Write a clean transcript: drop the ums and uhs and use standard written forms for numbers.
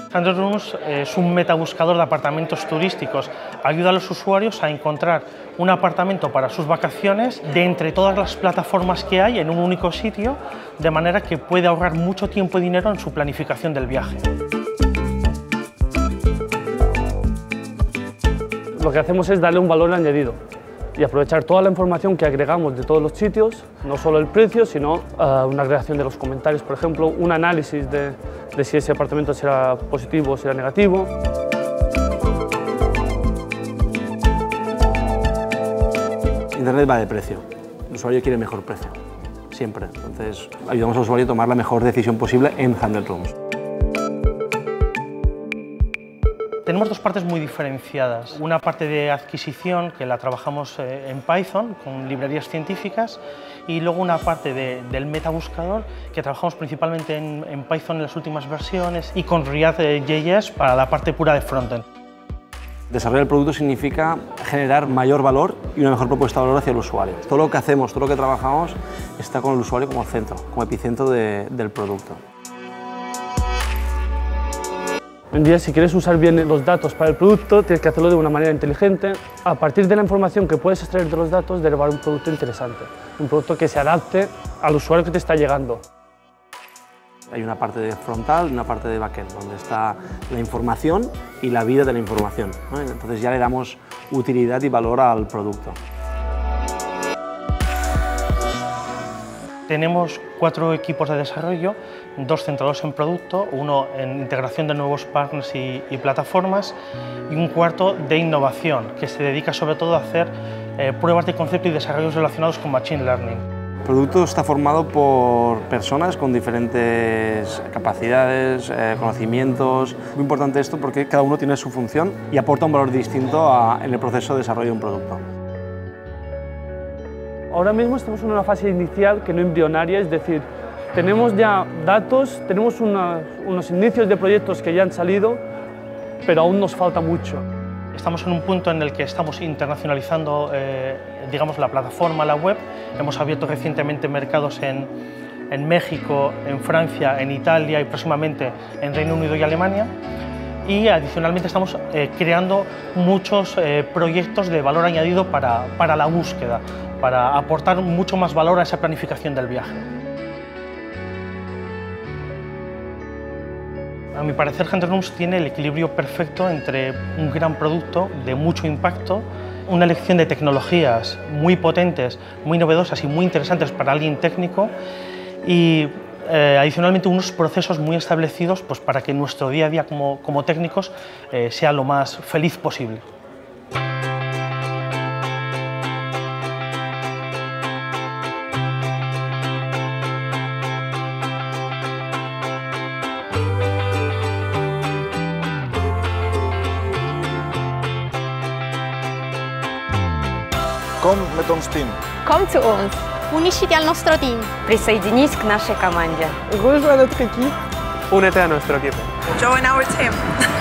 Handle Rooms es un metabuscador de apartamentos turísticos. Ayuda a los usuarios a encontrar un apartamento para sus vacaciones de entre todas las plataformas que hay en un único sitio, de manera que puede ahorrar mucho tiempo y dinero en su planificación del viaje. Lo que hacemos es darle un valor añadido y aprovechar toda la información que agregamos de todos los sitios, no solo el precio, sino una agregación de los comentarios, por ejemplo, un análisis de si ese apartamento será positivo o será negativo. Internet va de precio. El usuario quiere mejor precio, siempre. Entonces, ayudamos al usuario a tomar la mejor decisión posible en Handle Rooms. Tenemos dos partes muy diferenciadas. Una parte de adquisición, que la trabajamos en Python, con librerías científicas, y luego una parte del metabuscador, que trabajamos principalmente en Python en las últimas versiones y con React.js para la parte pura de frontend. Desarrollar el producto significa generar mayor valor y una mejor propuesta de valor hacia el usuario. Todo lo que hacemos, todo lo que trabajamos, está con el usuario como centro, como epicentro del producto. Hoy en día, si quieres usar bien los datos para el producto, tienes que hacerlo de una manera inteligente. A partir de la información que puedes extraer de los datos, derivar un producto interesante, un producto que se adapte al usuario que te está llegando. Hay una parte de frontal y una parte de backend, donde está la información y la vida de la información, ¿no? Entonces ya le damos utilidad y valor al producto. Tenemos 4 equipos de desarrollo, 2 centrados en producto, uno en integración de nuevos partners y plataformas, y un cuarto de innovación, que se dedica sobre todo a hacer pruebas de concepto y desarrollos relacionados con Machine Learning. El producto está formado por personas con diferentes capacidades, conocimientos. Muy importante esto porque cada uno tiene su función y aporta un valor distinto en el proceso de desarrollo de un producto. Ahora mismo estamos en una fase inicial que no embrionaria, es decir, tenemos ya datos, tenemos unos inicios de proyectos que ya han salido, pero aún nos falta mucho. Estamos en un punto en el que estamos internacionalizando digamos, la plataforma, la web. Hemos abierto recientemente mercados en México, en Francia, en Italia y próximamente en Reino Unido y Alemania. Y adicionalmente estamos creando muchos proyectos de valor añadido para la búsqueda, para aportar mucho más valor a esa planificación del viaje. A mi parecer, Handle Rooms tiene el equilibrio perfecto entre un gran producto de mucho impacto, una elección de tecnologías muy potentes, muy novedosas y muy interesantes para alguien técnico y adicionalmente unos procesos muy establecidos pues, para que nuestro día a día como técnicos sea lo más feliz posible. Kom met ons team. Kom to ons. Unisciti al nostro team. Присоединись к нашей команде. Rejoins notre équipe. Únete a nuestro equipo. Join our team.